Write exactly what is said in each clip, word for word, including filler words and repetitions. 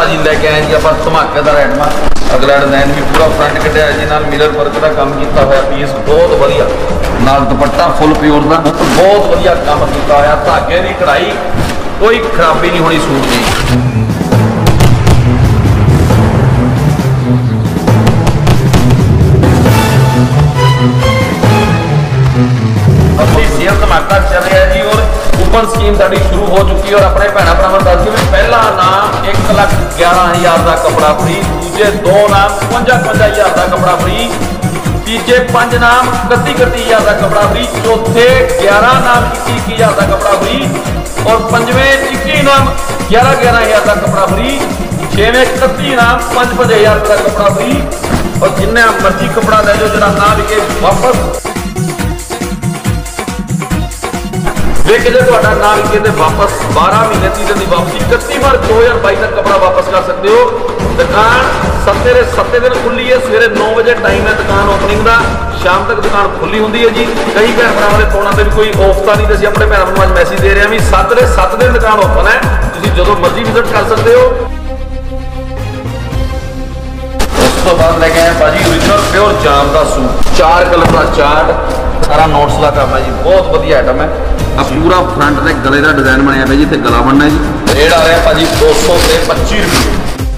भाजी लैके आए जी आप धमाकेदार आइटम। अगला डिजाइन भी पूरा फ्रंट कटिया जी नाल मिरर वर्क का काम किया हुआ पीस बहुत वधिया नाल दुपट्टा फुल प्योर का बहुत वधिया काम किया हुआ धागे की कढ़ाई कोई खराबी नहीं होनी सूट की। सेल धमाका चल रहा है जी और कूपन स्कीम साड़ी शुरू हो चुकी है और अपने भैन भरावां दस के पहला नाम एक लाख ग्यारह हजार का कपड़ा फ्री, दूजे दो नाम पचवंजा पचवंजा हजार का कपड़ा फ्री, तीजे पांच नाम इकती इकती हजार का कपड़ा फ्री, चौथे ग्यारह नाम इक्की इक्की हजार का कपड़ा फ्री और पंजवें इक्की नाम ग्यारह ग्यारह हजार का कपड़ा फ्री, छेवें इकती नाम पांच पांच हजार का कपड़ा फ्री और जिन्हें मर्जी कपड़ा ले जाओ जरा ना बिके वापस देख जो तो ना विके तो वापस बारह महीने तीन दिन की वापसी इकती मार्च दो हजार बाईस तक कपड़ा वापस कर सकते हो। दुकान सत्ते सत्ते दिन खुली है, सवेरे नौ बजे टाइम है दुकान ओपनिंग का, शाम तक दुकान खुली होंगी है जी। कई भैन भरावां दे फोनां ते भी कोई ऑफ नहीं तो अपने भैन भरावां नूं मैसेज दे रहे हैं भी सत्त दे सत्त दिन दुकान ओपन है, तुसीं जदों मर्जी विजिट कर सकते हो। उस तो बाद लेके आए भाजी ओरिजिनल प्योर जाम का सूट, चार कलर का चार्ट, सारा नोट्स का काम है जी, बहुत वधिया आइटम है। अब पूरा फ्रंट से गले का डिजाइन बनया है जी, इतने गला बनना है जी। रेट आ रहा है भाजी दो सौ से पच्ची रुपये।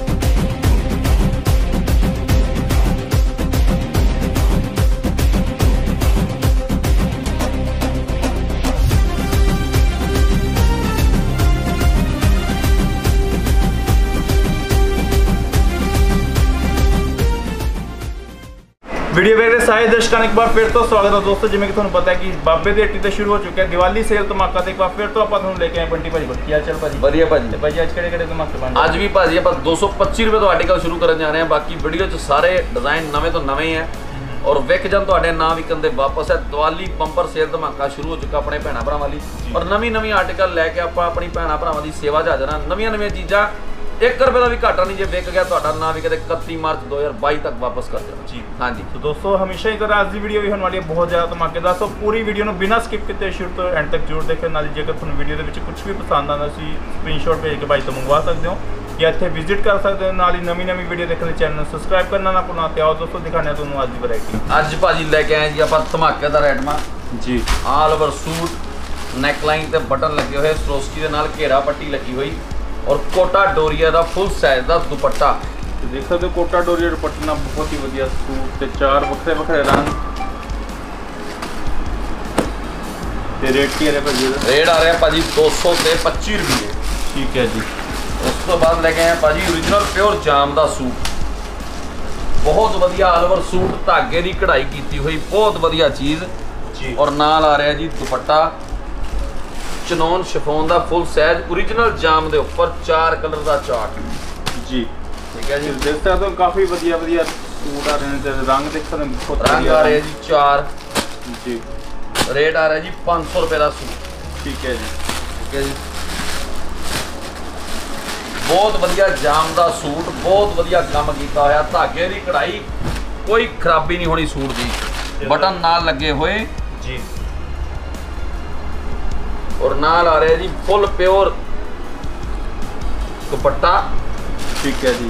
वीडियो वेख रहे सारे दर्शकों एक बार फिर तो स्वागत है दोस्तों। जिमें कि तुहानू पता है कि बाबे दी हट्टी तो शुरू हो चुका है दिवाली सेल धमाका, एक बार फिर तो आप लेके आए बंटी भाजी को। क्या चल भाजी? बढ़िया भाजी। भाजी आज केड़े केड़े धमाके बन आज भी भाजी आप दो सौ पच्ची रुपये तो आर्टिकल शुरू करने जा रहे हैं। बाकी वीडियो च सारे डिजाइन नवे तो नवे ही हैं और विक जन तो ना विकन दे वापस है। दिवाली बंपर सेल धमाका शुरू हो चुका अपने भैन भरावां वाली और नवी नवी आर्टिकल लैके आप अपनी भैन भरावां दी सेवा च आ जाना। नवीं नवीं चीज़ां एक रुपये का भी घाटा नहीं, जो विक गया तो ना विके इकती मार्च दो हजार बाईस तक वापस कर देना जी। हाँ जी तो दोस्तों हमेशा ही तरह आज की वीडियो भी होने वाली है बहुत ज़्यादा धमाकेदार, तो पूरी वीडियो में बिना स्किप किए शुरू तो एंड तक जरूर देखें। नाल जेकर तुहानू वीडियो के कुछ भी पसंद आना सी स्क्रीनशॉट भेज के भाई तो मंगवा सकते हो या इतने विजिट कर सकते हो। नाल ही नवी नवी वीडियो देखने चैनल सब्सक्राइब करना ना भुलना। आओ दोस्तों दिखाने तुहानू आज की वैरायटी। अज भाजी लैके आए जी आप धमाकेदार आइटम जी। ऑल ओवर सूट, नैकलाइन ते बटन लगे हुए, सरोस्की के नाल घेरा पट्टी लगी हुई और कोटा डोरिया का फुल साइज का दुपट्टा। देख सकते हो कोटा डोरिया दुपट्टे ना बहुत ही वधिया सूट ते चार वखरे वखरे रंग ते रेट की है भाजी? रेट आ रहा है भाजी दो सौ से पच्ची रुपये। ठीक है जी। उस तो बाद लेके आए भाजी ओरिजिनल प्योर जाम का सूट, बहुत वधिया ऑल ओवर सूट, धागे की कढ़ाई की हुई, बहुत वधिया चीज़ जी। और नाल आ रहा है जी दुपट्टा चनौन शिफोन का फुल साइज ओरिजिनल जाम के उपर चार कलर का चार्ट जी। ठीक है जी। देख सकते हो काफ़ी वधिया वधिया सूट आ रहे हैं, रंग देख सकते हैं रंग आ रहे हैं जी चार जी। रेट आ रहा है जी पाँच सौ रुपये का सूट। ठीक है जी। ठीक है जी। बहुत वधिया जाम का सूट, बहुत वधिया काम किया होया, धागे की कढ़ाई कोई खराबी नहीं होनी सूट की, बटन नाल लगे हुए जी और नाल आ रहा है जी फुल प्योर दुपट्टा। ठीक है जी।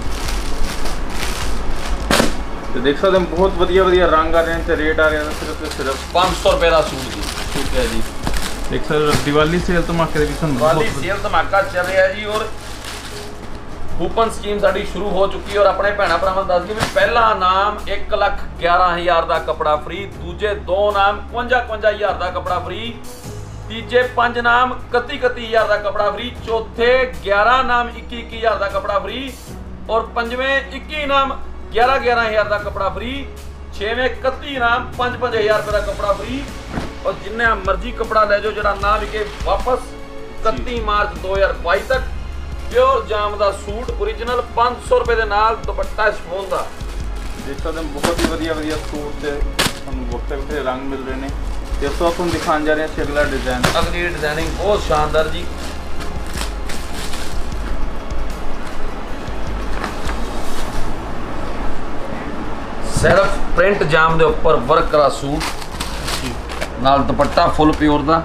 तो देख सकते हैं बहुत वधिया वधिया रंग आ रहे हैं, रेट आ रहा है सिर्फ सिर्फ पाँच सौ रुपये का सूट जी। ठीक है जी। देख सकते हो दिवाली सेल धमाके दिवाली सेल धमाका चल रहा है जी और कूपन स्कीम साड़ी शुरू हो चुकी है और अपने भैन भरावां दस के पहला नाम एक लाख ग्यारह हजार का कपड़ा फ्री, दूजे दो नाम पचवंजा पचवंजा हजार का कपड़ा फ्री, तीजे पांच नाम इकती इकती हजार का कपड़ा फ्री, चौथे ग्यारह नाम इक्की इक्की हजार का कपड़ा फ्री और पंजवें इक्की नाम ग्यारह ग्यारह हजार का कपड़ा फ्री, छेवें इकती नाम पांच पांच हजार रुपये का कपड़ा फ्री और जिन्हें मर्जी कपड़ा ले जाओ जरा ना विके वापस इकती मार्च दो हजार बाईस तक। प्योर जाम का सूट ओरिजिनल पाँच सौ रुपये के नाल दुपट्टा शिफोन का। देख सकते हैं बहुत ही वधिया वधिया सूट से वक्ते वक्ते रंग मिल रहे हैं। दोस्तों आप हम दिखाने जा रहे हैं अगला डिजाइन। अगली डिजाइनिंग बहुत शानदार जी। सिर्फ प्रिंट जाम के उपर वर्क करा सूट नाल दुपट्टा फुल प्योर का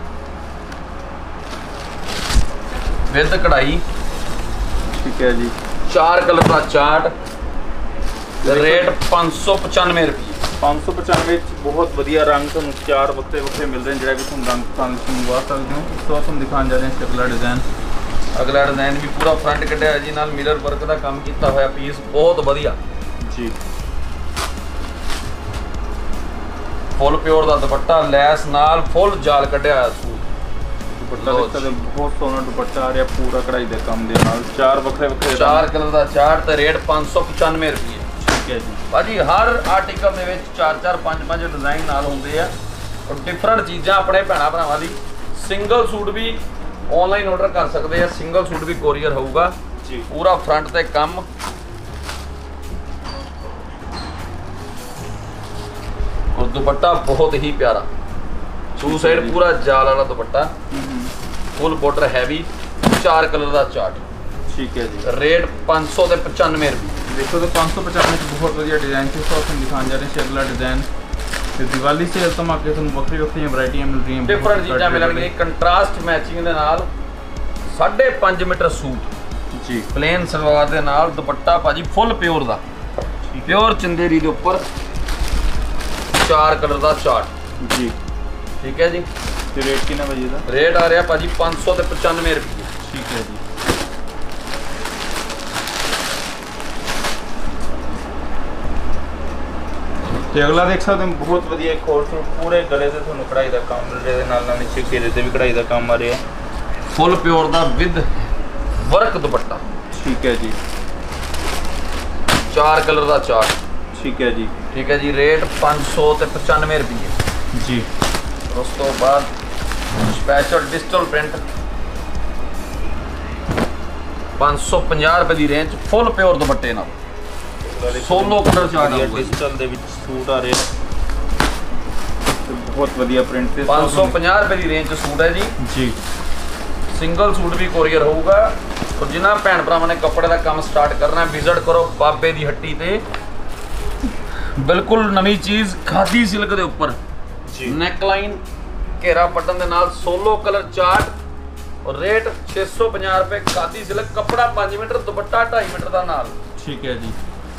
विद कढ़ाई। ठीक है जी। चार कलर का चार्ट, रेट पाँच सौ पचानवे रुपये। पाँच सौ पचानवे बहुत वधिया रंग तुहानूं चार वक्रे वक्रे मिल रहे हैं, जिहड़ा भी तुहानूं रंग पसंद तुसीं मंगवा सकते हो। इस तो तुहानूं दिखाने जा रहे हैं अगला डिज़ाइन। अगला डिज़ाइन भी पूरा फ्रंट कटिया जी, नाल मिरर वर्क का काम किया हुआ पीस बहुत वधिया जी। फुल प्योर का दुपट्टा, लैस नाल फुल जाल कटिया सूट। दुपट्टा देखो तो बहुत सोहना दुपट्टा आ रहा पूरा कढ़ाई के काम दे नाल, चार वक्रे वक्रे चार कलर का चार्ट ते रेट पाँच सौ पचानवे रुपये। ठीक है जी भाजी हर आर्टिकल दे विच चार चार पांच पांच डिज़ाइन नाल होंदे आ और डिफरेंट चीज़ां अपने भैणा भरावां दी। सिंगल सूट भी ऑनलाइन ऑर्डर कर सकते हैं, सिंगल सूट भी कोरियर होगा जी। पूरा फ्रंट ते काम और दुपट्टा बहुत ही प्यारा, टू साइड पूरा जाल वाला दुपट्टा, फुल बॉर्डर हैवी, चार कलर का चार्ट। ठीक है जी। रेट पाँच सौ ते पचानवे रुपये। देखो तो पाँच सौ पचानवे बहुत वधिया डिज़ाइन से तो हम दिखाने जा रहे हैं अगला डिज़ाइन। तो दिवाली सेल तो मौके तुहानूं वक्री वक्री वैरायटियां मिल रही हैं, डिफरेंट चीज़ां मिलणगीਆਂ। कंट्रास्ट मैचिंग दे नाल साढ़े पाँच मीटर सूट जी, प्लेन सलवार दे नाल दुपट्टा भाजी फुल प्योर दा, प्योर चंदेरी दे उपर चार कलर का चार्ट जी। ठीक है जी। तो रेट कितना भाजी दा? रेट आ रहा भाजी पाँच सौ ते पचानवे रुपये। ठीक है जी। तो अगला देख सकते हैं बहुत वधिया एक और सूट, पूरे गले से तुहानूं कढ़ाई का काम मिल रहा है, नाल नाल नीचे घेरे से भी कढ़ाई का काम आ रहा है, फुल प्योर दा विद वर्क दुपट्टा। ठीक है जी। चार कलर का चार्ट। ठीक है जी। ठीक है जी। रेट पाँच सौ ते पचानवे रुपये जी। उस तो बाद स्पैशल डिजिटल प्रिंट पाँच सौ पचास रुपये की रेंज, फुल प्योर दुपट्टे नाल सोलो कलर चार्ट डिजिटल दे विच सूट आ रहे हैं, बहुत वधिया प्रिंट से पाँच सौ पचास रुपये की रेंज सूट है जी जी। सिंगल सूट भी कोरियर होगा। और जिन्होंने भैन भरावां ने कपड़े का काम स्टार्ट करना विजिट करो बाबे की हट्टी ते, बिल्कुल नवी चीज़ खादी सिल्क के उपर नैकलाइन घेरा पट्टन के नाल सोलो कलर चार्ट और रेट छे सौ पचास रुपये। खादी सिल्क कपड़ा पाँच मीटर, दुपट्टा ढाई मीटर का नाल। ठीक है जी।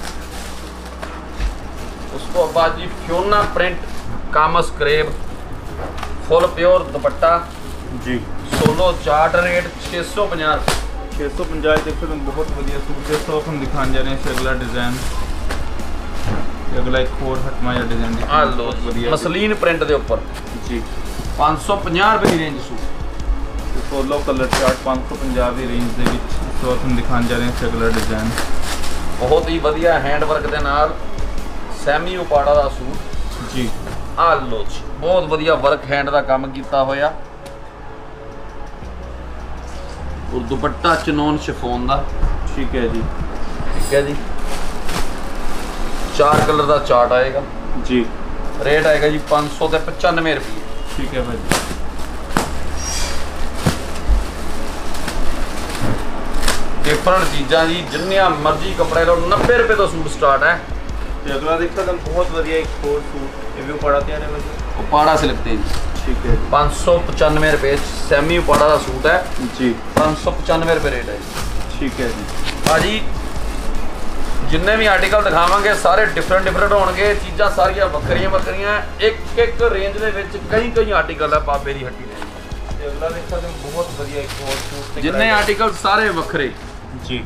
उसको बाद जी फ्योना प्रिंट कामस क्रेब फुल प्योर दुपट्टा जी, सोलो चार्ट, रेट छे सौ पचास। छे सौ पंजाह देखो तुम बहुत वधिया सूट है। तो हम दिखाने जा रहे हैं अगला डिज़ाइन। अगला एक और हटमा या डिज़ाइन आ लो मसलीन प्रिंट के उपर जी, पाँच सौ पचास रुपये की range suit. Solo colour chart पाँच सौ पंजाह की रेंज के विच। तो हम दिखाने जा रहे हैं अगला डिज़ाइन। बहुत ही वधिया हैंड वर्क के नाल सैमी उपाड़ा का सूट जी। आ लो जी बहुत वधिया वर्क हैंड का काम किया होया और दुपट्टा चनोन शिफोन का। ठीक है जी। ठीक है जी। चार कलर का चार्ट आएगा जी। रेट आएगा जी पाँच सौ ते पचानवे रुपये। ठीक है भाई। डिफरेंट चीज़ा जी जिन्निया मर्जी कपड़े लो, नब्बे रुपये तो सूट स्टार्ट है। तो अगला देखो तुम बहुत वधिया एक और सूट, ये भी उपाड़ा तैयार है भाई, उपाड़ा से लगते हैं जी। ठीक है। पाँच सौ पचानवे रुपये सैमी उपाड़ा का सूट है जी। पाँच सौ पचानवे रुपये रेट है। ठीक है जी। भाजी जिन्ने भी आर्टिकल दिखावांगे सारे डिफरेंट डिफरेंट होंगे, चीज़ां सारियां वक्रियां वक्रियां, एक एक रेंज दे विच कई कई आर्टिकल है बाबे दी हट्टी ने। अगला देखो तुम बहुत वधिया एक और सूट, जिन्ने आर्टिकल सारे वक्रे जी।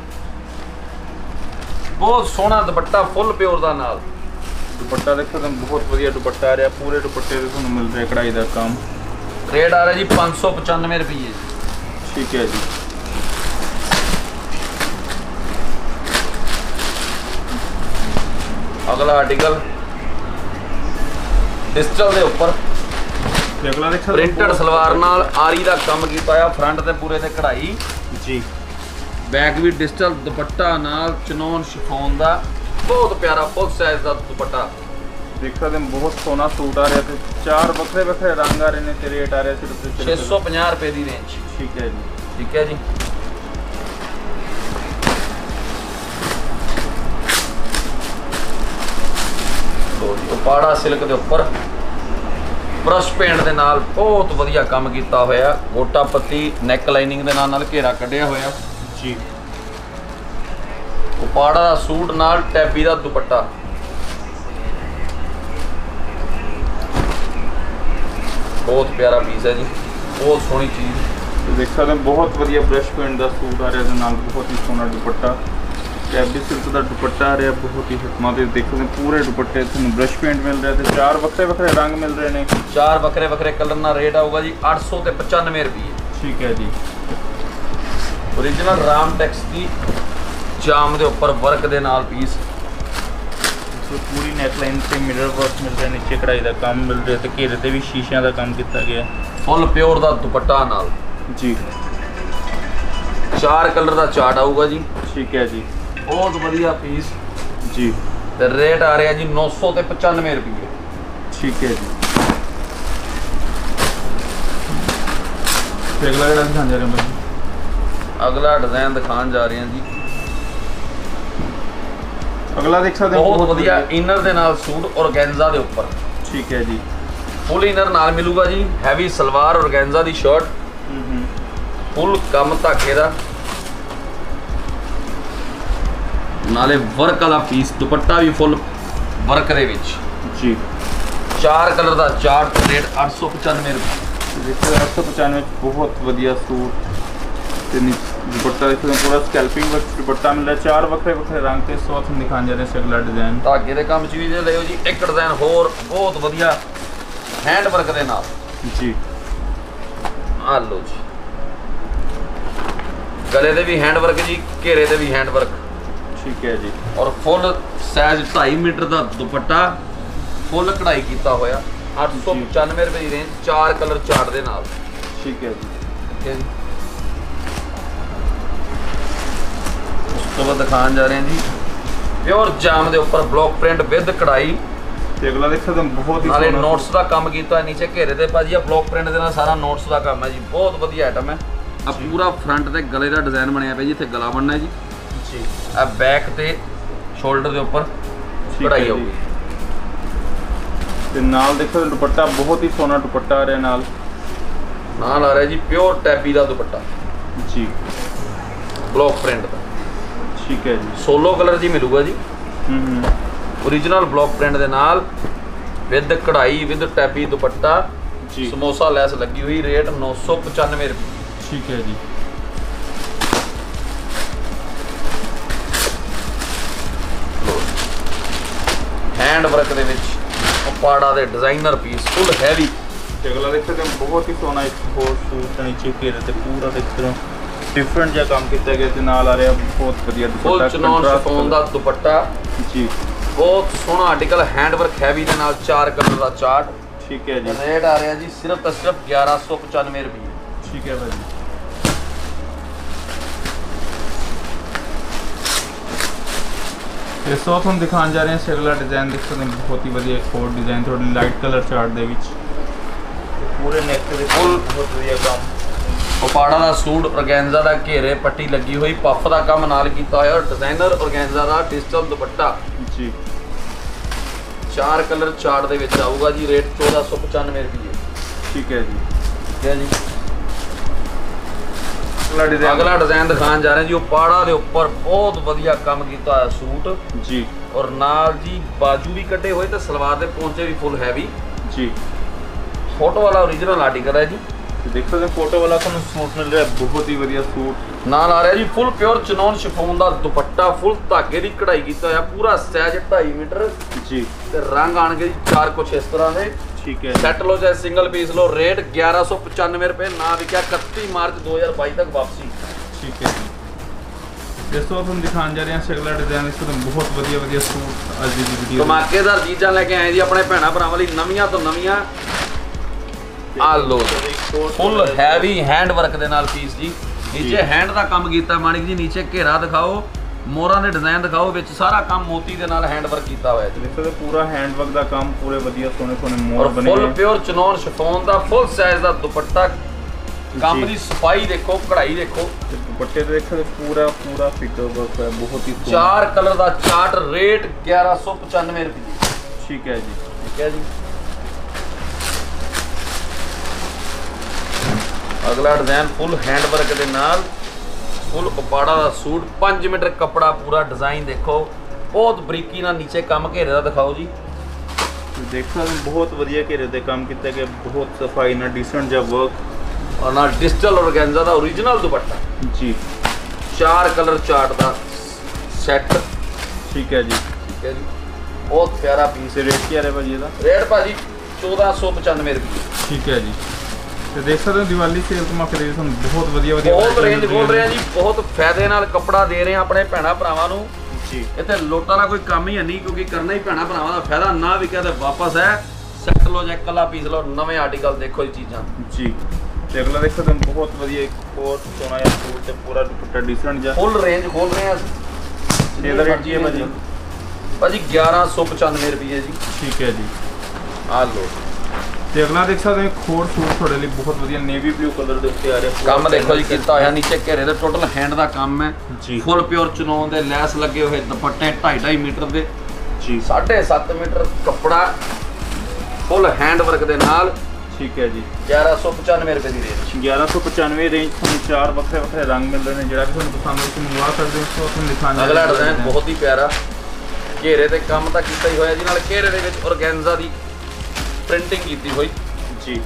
बहुत सोहना दुपट्टा फुल प्योर का नाल। दुपट्टा देखो तुम बहुत वधिया दुपट्टा आ रहा, पूरे दुपट्टे से तुहानूं मिल रहा है कढ़ाई का काम। रेट आ रहा जी पाँच सौ पचानवे रुपये। ठीक है जी। अगला आर्टिकल डिजिटल के उपर अगला देखो प्रिंटेड सलवार नाल आरी का काम किया, फ्रंट ते पूरे ते कढ़ाई जी। बैक भी डिजिटल, दुपट्टा नाल चनोन शिफोन का बहुत प्यारा फुल साइज का दुपट्टा। देखो तुम बहुत सोहना सूट आ रहा है, चार वक्रे वक्रे रंग आ रहे हैं, ते रेट आ रहा है सिर्फ छे सौ पचास रुपये की रेंज। ठीक है जी। ठीक है जी। उपाड़ा सिल्क के उपर ब्रश पेंट के नाल बहुत वधिया काम किया होया, गोटा पत्ती नैक लाइनिंग के नाल घेरा कढ़िया होया जी। ਉਪਾੜਾ ਦਾ ਸੂਟ ਨਾਲ ਟੈਬੀ ਦਾ ਦੁਪੱਟਾ। बहुत प्यारा पीस है जी, बहुत सोहनी चीज़। तो देख सकते हैं बहुत वधिया ब्रश पेंट का सूट आ रहा है, नाल बहुत ही सोहना दुपट्टा, कैबी सिल्क का दुपट्टा आ रहा है, बहुत ही हकमा। देख सकते हैं पूरे दुपट्टे तुहानूं ब्रश पेंट मिल रहा है, तो चार वक्रे वक्रे रंग मिल रहे हैं, चार वक्रे वक्रे कलर ना रेट आऊगा जी आठ सौ ते पचानवे रुपये। ठीक है जी। ओरिजिनल राम टैक्स की जाम के उपर वर्क के नाल पीस, तो पूरी नेकलाइन से मिरर वर्क मिल रहा है, नीचे कढ़ाई का काम मिल रहा है, तो घेरे ते भी शीशियां का काम किया गया, फुल प्योर का दुपट्टा नाल जी। चार कलर का चार्ट आऊगा जी। ठीक है जी, बहुत बढ़िया पीस जी। ते रेट आ रहा है जी नौ सौ ते पचानवे रुपये। ठीक है जी। अगला जरा दिखाने जा रहे हैं भाई, अगला डिजाइन दिखाने जा रहे हैं जी। अगला देख सकते हैं बहुत बढ़िया इनर दे नाल सूट ऑर्गेन्जा दे ऊपर। ठीक है जी। फुल इनर नाल मिलूगा जी, हैवी सलवार ऑर्गेन्जा दी शर्ट, फुल कम धागे दा नाले वर्क वाला पीस, दुपट्टा भी फुल वर्क दे विच जी। चार कलर दा चार्ट, रेट आठ सौ पचानवे रुपये। देखो आठ सौ पचानवे बहुत बढ़िया सूट, दुपट्टा देखो पूरा स्कैल्पिंग वर्क दुपट्टा मिल रहा है, चार वक्रे वक्रे रंग के सौ हम दिखाने जा रहे हैं। अगला डिजाइन धागे दे काम च भी लियो जी, एक डिजाइन होर बहुत बढ़िया हैंड वर्क दे नाल जी। आ लो जी, गले दे भी हैंड वर्क जी, घेरे दे भी हैंड वर्क। ठीक है जी। और फुल साइज ढाई मीटर का दुपट्टा, फुल कढ़ाई किया होया, आठ सौ पचानवे रुपये की रेंज, चार कलर चार्ट दे नाल। ठीक है जी। ठीक है जी। तो बाद दिखाने जा रहे हैं जी प्योर जाम के ऊपर ब्लॉक प्रिंट विद कढ़ाई। अगला देख सकते हैं बहुत ही नाले नोट्स का काम किया है, नीचे घेरे दे भाजी ब्लॉक प्रिंट के सारा नोट्स का काम है जी, बहुत बढ़िया आइटम है। अब पूरा फ्रंट ते गले का डिजाइन बनया पे जी, इत्थे गला बनना है जी जी। अब बैक ते शोल्डर के ऊपर कढ़ाई होगी, ते नाल देख सकते दुपट्टा बहुत ही सोहना दुपट्टा आ रहा है, नाल नाल आ रहा है जी प्योर टैबी का दुपट्टा जी, ब्लॉक प्रिंट का। ठीक है जी। सोलो कलर जी मिलूगा जी, ओरिजिनल ब्लॉक प्रिंट के नाल विद कढ़ाई विद टैबी दुपट्टा जी, समोसा लैस लगी हुई, रेट नौ सौ पचानवे रुपये। ठीक है जी। हैंड वर्क दे विच उपाड़ा दे डिजाइनर पीस, फुल हैवी। अगला देख सकते हैं बहुत ही सोहना एक और सूट, नीचे घेरे ते पूरा देख सकते हो डिफरेंट जहा काम किया गया, ते नाल आ रहा बहुत बढ़िया फुल चनौन शिफॉन दा दुपट्टा जी, बहुत सोहना आर्टिकल, हैंड वर्क हैवी दे नाल, चार कलर दा चार्ट। ठीक है जी। रेट आ रहा जी सिर्फ तो सिर्फ ग्यारह सौ पचानवे रुपये। ठीक है भाई। इस वक्त हम दिखाने जा रहे हैं अगला डिजाइन देख सकते हैं, बहुत ही बढ़िया एक और डिजाइन, थोड़ी लाइट कलर चार्ट दे विच पूरे नेक ते फुल बहुत बढ़िया काम, उपाड़ा का सूट ऑर्गेन्जा का घेरे पट्टी लगी हुई, पफ का काम नाल किया होया, और डिजाइनर ऑर्गेन्जा का डिजिटल दुपट्टा जी। चार कलर चार्ट दे विच आऊगा जी, रेट चौदह सौ पचानवे रुपये। ठीक है जी। ठीक है जी। अगला डिजाइन अगला डिजाइन दिखाने जा रहे हैं जी, उपाड़ा के ऊपर बहुत बढ़िया काम किया होया सूट जी, और नाल जी बाजू भी कटे हुए, तो सलवार के पहुंचे भी फुल हैवी जी। फोटो वाला ओरिजिनल आर्टिकल है जी, देख सकते हैं फोटो वाला को सूट मिल रहा है, बहुत ही बढ़िया सूट नाल आ रहा है जी, फुल प्योर चनौन शिफॉन का दुपट्टा, फुल धागे की कढ़ाई किया होया, पूरा साइज ढाई मीटर जी, ते रंग आने जी चार कुछ इस तरह के। ठीक है। सैट लो चाहे सिंगल पीस लो, रेट ग्यारह सौ पचानवे रुपये, ना बिका इकतीस मार्च दो हज़ार बाईस तक वापसी। ठीक है जी। इस वक्त हम दिखाने जा रहे हैं अगला डिजाइन, इस बहुत बढ़िया बढ़िया सूट आज की वीडियो धमाकेदार चीज़ां लेके आए जी अपने भैन भरावां लई, नवीआं तो नवीआं। आ लो फुल हैवी हैंड वर्क दे नाल पीस जी, नीचे हैंड का काम किया माणिक जी, नीचे घेरा दिखाओ, मोहरां दे डिजाइन दिखाओ, विच सारा काम मोती दे नाल हैंड वर्क किया हुआ है। देखो पूरा हैंड वर्क का काम, पूरे बढ़िया सोने सोने मोर बने, फुल प्योर चनौन शिफॉन दा फुल साइज दा दुपट्टा, काम दी सफाई देखो, कढ़ाई देखो, दुपट्टे पे देखो पूरा पूरा फिगर वर्क है, बहुत ही चार कलर दा चार्ट, रेट ग्यारह सौ पचानवे रुपये। ठीक है जी। ठीक है जी। अगला डिजाइन फुल हैंड वर्क के नाल फुल उपाड़ा का सूट पाँच मीटर कपड़ा पूरा डिजाइन देखो बहुत बरीकी ना नीचे काम घेरे का दिखाओ जी देख सकते बहुत वधिया घेरे ते काम किया गया बहुत सफाई ना डिसेंट जा वर्क और ना डिजिटल ऑर्गेन्जा का ओरिजिनल दुपट्टा जी चार कलर चार्ट का सैट ठीक है जी ठीक है जी बहुत प्यारा पीस रेट क्या है भाजी ਇਹਦਾ रेट भाजी चौदह सौ पचानवे रुपये ठीक है जी ਤੇ ਦੇਖ ਸਕਦੇ ਹੋ ਦੀਵਾਲੀ ਸੇਲ ਧਮਾਕੇ ਦੇ ਸਾਨੂੰ ਬਹੁਤ ਵਧੀਆ ਵਧੀਆ ਬਹੁਤ ਰੇਂਜ ਬੋਲ ਰਹੇ ਆ ਜੀ ਬਹੁਤ ਫਾਇਦੇ ਨਾਲ ਕੱਪੜਾ ਦੇ ਰਹੇ ਆ ਆਪਣੇ ਭੈਣਾ ਭਰਾਵਾਂ ਨੂੰ ਜੀ ਇੱਥੇ ਲੋਟਾਂ ਦਾ ਕੋਈ ਕੰਮ ਹੀ ਨਹੀਂ ਕਿਉਂਕਿ ਕਰਨਾ ਹੀ ਭੈਣਾ ਭਰਾਵਾਂ ਦਾ ਫਾਇਦਾ ਨਾ ਵਿਕਿਆ ਤੇ ਵਾਪਸ ਹੈ ਸੈੱਟ ਲੋ ਜਾਂ ਇਕੱਲਾ ਪੀਸ ਲੋ ਨਵੇਂ ਆਰਟੀਕਲ ਦੇਖੋ ਇਹ ਚੀਜ਼ਾਂ ਜੀ ਤੇ ਅਗਲਾ ਦੇਖ ਸਕਦੇ ਹੋ ਬਹੁਤ ਵਧੀਆ ਇੱਕ ਹੋਰ ਸੋਨਾ ਜਿਹਾ ਸੂਟ ਤੇ ਪੂਰਾ ਦੁਪੱਟਾ ਡਿਸੈਂਟ ਜਿਹਾ ਫੁੱਲ ਰੇਂਜ ਖੋਲ ਰਹੇ ਆ ਇਹਦਾ ਰੇਟ ਕੀ ਹੈ ਭਾਜੀ ਭਾਜੀ ਗਿਆਰਾਂ ਸੌ ਪਚਾਨਵੇਂ ਰੁਪਏ ਜੀ ਠੀਕ ਹੈ ਜੀ ਆ ਲੋ ਤੇ ਅਗਲਾ ਦੇਖ ਸਕਦੇ ਹੋ ਇੱਕ ਹੋਰ ਸੂਟ ਤੁਹਾਡੇ ਲਈ ਬਹੁਤ ਵਧੀਆ ਨੇਵੀ ਬਲੂ ਕਲਰ ਦੇ ਉੱਤੇ ਆ ਰਿਹਾ ਕੰਮ ਦੇਖੋ ਜੀ ਕੀਤਾ ਹੋਇਆ ਨੀਚੇ ਘੇਰੇ ਦੇ ਟੋਟਲ ਹੈਂਡ ਦਾ ਕੰਮ ਹੈ ਜੀ ਫੁੱਲ ਪਿਓਰ ਚਨੋਨ ਦੇ ਲੈਸ ਲੱਗੇ ਹੋਏ ਦੁਪੱਟੇ ਢਾਈ ਢਾਈ ਮੀਟਰ ਦੇ ਜੀ ਸਾਢੇ ਸੱਤ ਮੀਟਰ ਕੱਪੜਾ ਫੁੱਲ ਹੈਂਡ ਵਰਕ ਦੇ ਨਾਲ ਠੀਕ ਹੈ ਜੀ ਗਿਆਰਾਂ ਸੌ ਪਚਾਨਵੇਂ ਰੁਪਏ ਦੀ ਰੇਂਜ ਗਿਆਰਾਂ ਸੌ ਪਚਾਨਵੇਂ ਰੇਂਜ ਤੁਹਾਨੂੰ ਚਾਰ ਵੱਖਰੇ ਵੱਖਰੇ ਰੰਗ ਮਿਲ ਰਹੇ ਨੇ ਜਿਹੜਾ ਕਿ ਤੁਹਾਨੂੰ ਪਸੰਦ ਹੋਵੇ ਤੁਸੀਂ ਮੰਗਵਾ ਸਕਦੇ ਹੋ ਸੋ ਤੁਹਾਨੂੰ ਦਿਖਾਣਾ ਅਗਲਾ ਡਿਜ਼ਾਈਨ ਬਹੁਤ ਹੀ ਪਿਆਰਾ ਘੇਰੇ ਤੇ ਕੰਮ ਤਾਂ ਕੀਤਾ ਹੀ ਹੋਇਆ ਜੀ ਨਾਲ ਘੇਰੇ ਦੇ ਵਿੱਚ ਔਰਗੈਂਜ਼ਾ ਦੀ ਪ੍ਰਿੰਟਿੰਗ ਕੀਤੀ ਹੋਈ ਜੀ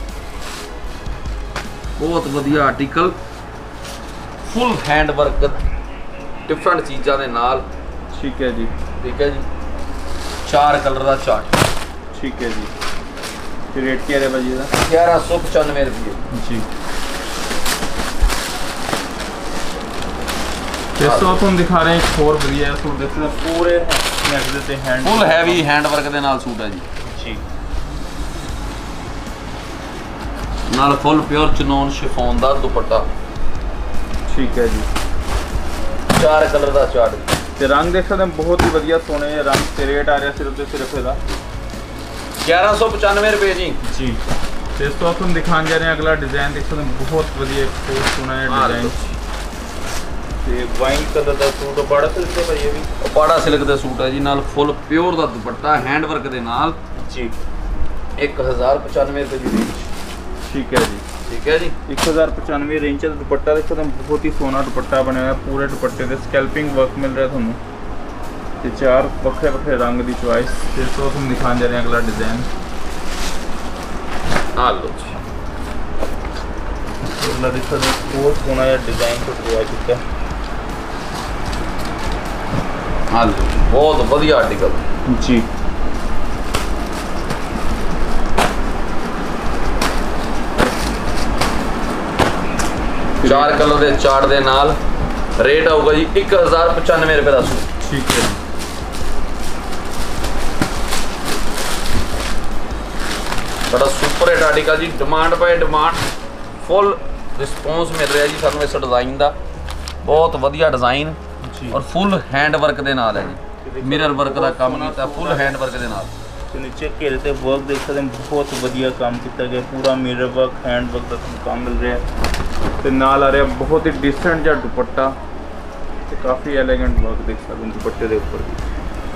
ਬਹੁਤ ਵਧੀਆ article full hand work different ਚੀਜ਼ਾਂ ਦੇ ਨਾਲ ਠੀਕ ਹੈ ਜੀ ਠੀਕ ਹੈ ਜੀ ਚਾਰ ਕਲਰ ਦਾ ਚਾਰਟ ਠੀਕ ਹੈ ਜੀ ਤੇ ਰੇਟ ਕੀ ਹੈ ਭਾਜੀ ਇਹਦਾ ਗਿਆਰਾਂ ਸੌ ਪਚਾਨਵੇਂ ਰੁਪਏ ਜੀ ਤੇ ਸੋ ਤੁਹਾਨੂੰ ਦਿਖਾ ਰਹੇ ਇੱਕ ਹੋਰ ਵਧੀਆ ਸੂਟ ਦੇਖ ਸਕਦੇ ਪੂਰੇ ਨੈਕ ਦੇ ਤੇ hand full heavy hand work ਦੇ ਨਾਲ ਸੂਟ ਹੈ ਜੀ ਜੀ ਨਾਲ ਫੁੱਲ ਪਿਓਰ ਚਨੋਨ ਸ਼ਿਫੋਨ ਦਾ ਦੁਪੱਟਾ ਠੀਕ ਹੈ ਜੀ ਚਾਰ ਕਲਰ ਦਾ ਚਾਰਟ ਤੇ ਰੰਗ ਦੇਖ ਸਕਦੇ ਬਹੁਤ ਹੀ ਵਧੀਆ ਸੋਹਣੇ ਜਿਹੇ ਰੰਗ ਤੇ ਰੇਟ ਆ ਰਿਹਾ ਸਿਰਫ ਤੇ ਸਿਰਫ ਇਹਦਾ ਗਿਆਰਾਂ ਸੌ ਪਚਾਨਵੇਂ ਰੁਪਏ ਜੀ ਜੀ ਤੇ ਇਸ ਤੋਂ ਤੁਹਾਨੂੰ ਦਿਖਾਉਣ ਜਾ ਰਹੇ ਹਾਂ ਅਗਲਾ ਡਿਜ਼ਾਈਨ ਦੇਖ ਸਕਦੇ ਬਹੁਤ ਵਧੀਆ ਬਹੁਤ ਸੋਹਣਾ ਜਿਹਾ ਡਿਜ਼ਾਈਨ ਤੇ ਵਾਈਨ ਕਲਰ ਦਾ ਸੂਟ ਬੜਾ ਸਿਲਕ ਦਾ ਭਾਈ ਇਹ ਵੀ ਪਾੜਾ ਸਿਲਕ ਦਾ ਸੂਟ ਹੈ ਜੀ ਨਾਲ ਫੁੱਲ ਪਿਓਰ ਦਾ ਦੁਪੱਟਾ ਹੈਂਡ ਵਰਕ ਦੇ ਨਾਲ ਜੀ ਇੱਕ ਹਜ਼ਾਰ ਪਚਾਨਵੇਂ ਰੁਪਏ ਦੀ ਰੇਂਜ ਠੀਕ ਹੈ ਜੀ ਠੀਕ ਹੈ ਜੀ ਇੱਕ ਹਜ਼ਾਰ ਪਚਾਨਵੇਂ ਰੇਂਜ ਦਾ ਦੁਪੱਟਾ ਦੇਖ ਸਕਦੇ ਬਹੁਤ ਹੀ ਸੋਹਣਾ ਦੁਪੱਟਾ ਬਣਿਆ ਹੋਇਆ ਪੂਰੇ ਦੁਪੱਟੇ ਤੇ ਸਕੈਲਪਿੰਗ ਵਰਕ ਮਿਲ ਰਿਹਾ ਤੁਹਾਨੂੰ ਤੇ ਚਾਰ ਵੱਖਰੇ ਵੱਖਰੇ ਰੰਗ ਦੀ ਚੁਆਇਸ ਤੇ ਸੋ ਤੁਹਾਨੂੰ ਦਿਖਾਉਣ ਜਾ ਰਹੇ ਹਾਂ ਅਗਲਾ ਡਿਜ਼ਾਈਨ ਆ ਲਓ ਜੀ ਅਗਲਾ ਦੇਖ ਸਕਦੇ ਬਹੁਤ ਸੋਹਣਾ ਜਿਹਾ ਡਿਜ਼ਾਈਨ ਤੁਹਾਡੇ ਆ ਚੁੱਕਾ ਆ ਲਓ ਬਹੁਤ ਵਧੀਆ ਆਰਟੀਕਲ ਜੀ ਚਾਰ ਕਲਰ ਦੇ ਚਾਰਟ ਦੇ ਨਾਲ ਰੇਟ ਆਊਗਾ ਜੀ ਇੱਕ ਹਜ਼ਾਰ ਪਚਾਨਵੇਂ ਰੁਪਏ ਦਾ ਸੂਟ ਠੀਕ ਹੈ ਜੀ ਬੜਾ ਸੁਪਰ ਹਿੱਟ ਆਰਟੀਕਲ ਜੀ demand by demand full response ਮਿਲ ਰਿਹਾ ਜੀ ਸਾਨੂੰ ਇਸ ਡਿਜ਼ਾਈਨ ਦਾ ਬਹੁਤ ਵਧੀਆ ਡਿਜ਼ਾਈਨ ਔਰ ਫੁੱਲ ਹੈਂਡ ਵਰਕ ਦੇ ਨਾਲ ਹੈ ਜੀ ਮਿਰਰ ਵਰਕ ਦਾ ਕੰਮ ਕੀਤਾ ਫੁੱਲ ਹੈਂਡ ਵਰਕ ਦੇ ਨਾਲ ਤੇ ਨੀਚੇ ਘੇਰੇ ਤੇ ਵਰਕ ਦੇਖ ਸਕਦੇ ਬਹੁਤ ਵਧੀਆ ਕੰਮ ਕੀਤਾ ਗਿਆ ਪੂਰਾ ਮਿਰਰ ਵਰਕ ਹੈਂਡ ਵਰਕ ਦਾ ਤੁਹਾਨੂੰ ਕੰਮ ਮਿਲ ਰਿਹਾ ਤੇ ਨਾਲ ਆ ਰਿਹਾ ਬਹੁਤ ਹੀ ਡਿਸੈਂਟ ਜਿਹਾ ਦੁਪੱਟਾ ਤੇ ਕਾਫੀ ਐਲੀਗੈਂਟ ਵਰਕ ਦੇਖ ਸਕਦੇ ਦੁਪੱਟੇ ਦੇ ਉੱਪਰ ਵੀ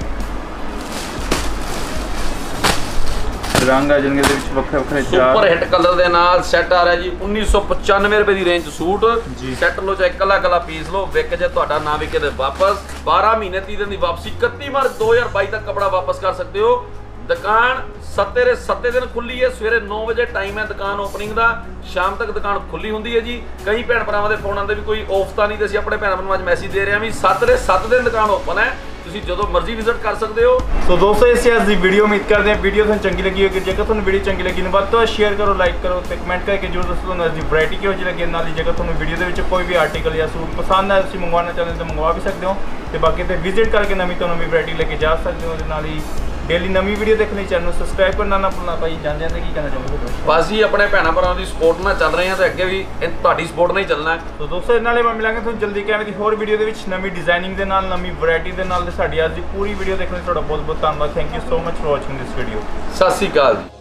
ਰੰਗ ਆ ਜਾਣਗੇ ਦੇ ਵਿੱਚ ਵੱਖਰੇ ਵੱਖਰੇ ਚਾਰ ਸੁਪਰ ਹਿੱਟ ਕਲਰ ਦੇ ਨਾਲ ਸੈੱਟ ਆ ਰਿਹਾ ਜੀ ਉੱਨੀ ਸੌ ਪਚਾਨਵੇਂ ਰੁਪਏ ਦੀ ਰੇਂਜ ਸੂਟ ਸੈੱਟ ਲੋ ਚਾਹੇ ਕੱਲਾ ਕੱਲਾ ਪੀਸ ਲੋ ਵਿਕ ਜੇ ਤੁਹਾਡਾ ਨਾ ਵਿਕੇ ਤੇ ਵਾਪਸ ਬਾਰਾਂ ਮਹੀਨੇ ਤੀਹ ਦਿਨ ਦੀ ਵਾਪਸੀ ਇਕੱਤੀ ਮਾਰਚ ਦੋ ਹਜ਼ਾਰ ਬਾਈ ਤੱਕ ਕਪੜਾ ਵਾਪਸ ਕਰ ਸਕਦੇ ਹੋ ਦੁਕਾਨ ਸੱਤੇ ਸੱਤੇ ਦਿਨ ਖੁੱਲੀ ਹੈ ਸਵੇਰੇ ਨੌ ਵਜੇ ਟਾਈਮ ਹੈ ਦੁਕਾਨ ਓਪਨਿੰਗ ਦਾ ਸ਼ਾਮ ਤੱਕ ਦੁਕਾਨ ਖੁੱਲੀ ਹੁੰਦੀ ਹੈ ਜੀ ਕਈ ਭੈਣ ਭਰਾਵਾਂ ਦੇ ਫੋਨ ਆਉਂਦੇ ਵੀ ਕੋਈ ਆਫ ਤਾਂ ਨਹੀਂ ਤੇ ਅਸੀਂ ਆਪਣੇ ਭੈਣ ਭਰਾਵਾਂ ਨੂੰ ਅੱਜ ਮੈਸੇਜ ਦੇ ਰਹੇ ਹਾਂ ਵੀ ਸੱਤ ਦੇ ਸੱਤ ਦਿਨ ਦੁਕਾਨ ਓਪਨ ਹੈ ਤੁਸੀਂ ਜਦੋਂ ਮਰਜ਼ੀ ਵਿਜ਼ਿਟ ਕਰ ਸਕਦੇ ਹੋ ਸੋ ਦੋਸਤੋ ਇਸ ਅੱਜ ਦੀ ਵੀਡੀਓ ਉਮੀਦ ਕਰਦੇ ਹਾਂ ਵੀਡੀਓ ਤੁਹਾਨੂੰ ਚੰਗੀ ਲੱਗੀ ਹੋਵੇਗੀ ਜੇਕਰ ਤੁਹਾਨੂੰ ਵੀਡੀਓ ਚੰਗੀ ਲੱਗੀ ਤਾਂ ਵੱਧ ਤੋਂ ਵੱਧ ਸ਼ੇਅਰ ਕਰੋ ਲਾਈਕ ਕਰੋ ਤੇ ਕਮੈਂਟ ਕਰਕੇ ਜਰੂਰ ਦੱਸੋ ਤੁਹਾਨੂੰ ਅੱਜ ਦੀ ਵੈਰਾਈਟੀ ਕਿਹੋ ਜਿਹੀ ਲੱਗੀ ਨਾਲ ਹੀ ਜੇਕਰ ਤੁਹਾਨੂੰ ਵੀਡੀਓ ਦੇ ਵਿੱਚ ਕੋਈ ਵੀ ਆਰਟੀਕਲ ਜਾਂ ਸੂਟ ਪਸੰਦ ਆਇਆ ਤੁਸੀਂ ਮੰਗਵਾਉਣਾ ਚਾਹੁੰਦੇ ਹੋ ਤਾਂ ਮੰਗਵਾ ਵੀ ਸਕਦੇ ਹੋ ਤੇ ਬਾਕੀ ਤੇ ਵਿਜ਼ਿਟ ਕਰਕੇ ਨਵੀਂ ਤੋਂ ਨਵੀਂ ਵੈਰਾਈਟੀ ਲੈ ਕੇ ਜਾ ਸਕਦੇ ਹੋ ਤੇ ਨਾਲ ਹੀ ਡੇਲੀ ਨਵੀਂ ਵੀਡੀਓ ਦੇਖਣ ਲਈ ਚੈਨਲ ਨੂੰ ਸਬਸਕ੍ਰਾਈਬ ਕਰਨਾ ਨਾ ਭੁੱਲਣਾ ਭਾਈ ਜਾਂਦੇ ਜਾਂਦੇ ਕੀ ਕਹਿਣਾ ਚਾਹੁੰਦੇ ਹੋ ਬਸ ਜੀ ਆਪਣੇ ਭੈਣਾਂ ਭਰਾਵਾਂ ਦੀ ਸਪੋਰਟ ਨਾਲ ਚੱਲ ਰਹੇ ਹਾਂ ਤੇ ਅੱਗੇ ਵੀ ਤੁਹਾਡੀ ਸਪੋਰਟ ਨਾਲ ਹੀ ਚੱਲਣਾ ਹੈ ਸੋ ਦੋਸਤੋ ਇਹ ਨਾਲੇ ਮੈਂ ਮਿਲਾਂਗੇ ਤੁਹਾਨੂੰ ਜਲਦੀ ਕਹਿਣ ਦੀ ਹੋਰ ਵੀਡੀਓ ਦੇ ਵਿੱਚ ਨਵੀਂ ਡਿਜ਼ਾਈਨਿੰਗ ਦੇ ਨਾਲ ਨਵੀਂ ਵੈਰਾਈਟੀ ਦੇ ਨਾਲ ਤੇ ਸਾਡੀ ਅੱਜ ਦੀ ਪੂਰੀ ਵੀਡੀਓ ਦੇਖਣ ਲਈ ਤੁਹਾਡਾ ਬਹੁਤ ਬਹੁਤ ਧੰਨਵਾਦ thank you so much for watching this video Sat Shri ਅਕਾਲ ਜੀ।